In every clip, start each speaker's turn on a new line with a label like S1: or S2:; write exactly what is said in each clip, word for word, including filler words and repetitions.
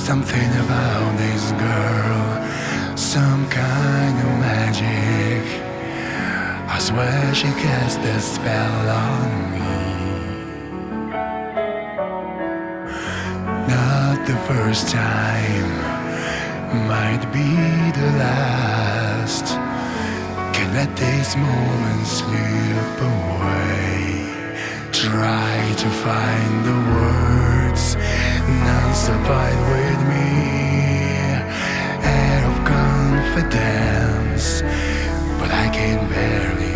S1: Something about this girl, some kind of magic. I swear she cast a spell on me. Not the first time, might be the last. Can't let this moment slip away. Try to find the words, none survive with me. Air of confidence, but I can barely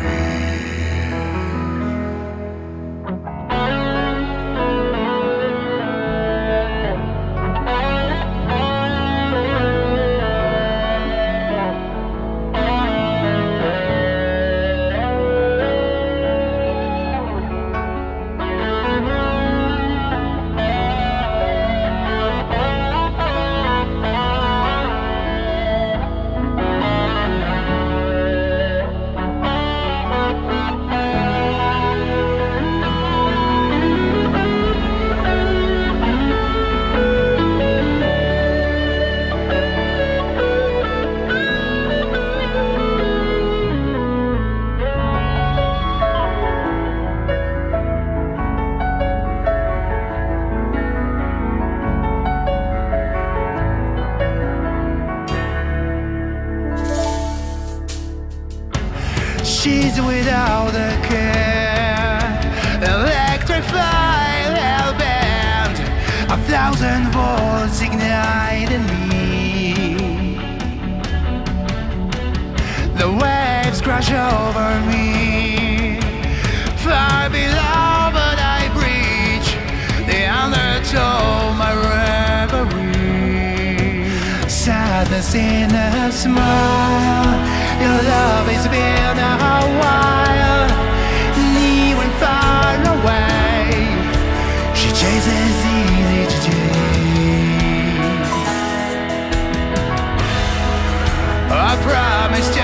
S1: she's without a care, electrified, hellbent, a thousand volts igniting me. The waves crash over me, far below, but I breach the undertow, my reverie. Sadness in a smile, your love has been a while, near and far away. She chases each day. I promised you